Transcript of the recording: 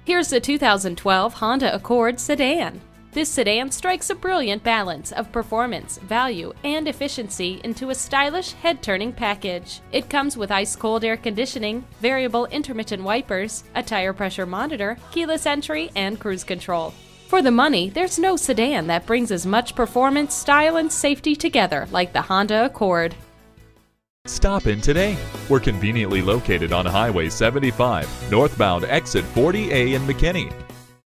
Here's the 2012 Honda Accord sedan. This sedan strikes a brilliant balance of performance, value, and efficiency into a stylish head-turning package. It comes with ice-cold air conditioning, variable intermittent wipers, a tire pressure monitor, keyless entry, and cruise control. For the money, there's no sedan that brings as much performance, style, and safety together like the Honda Accord. Stop in today. We're conveniently located on Highway 75, northbound exit 40A in McKinney.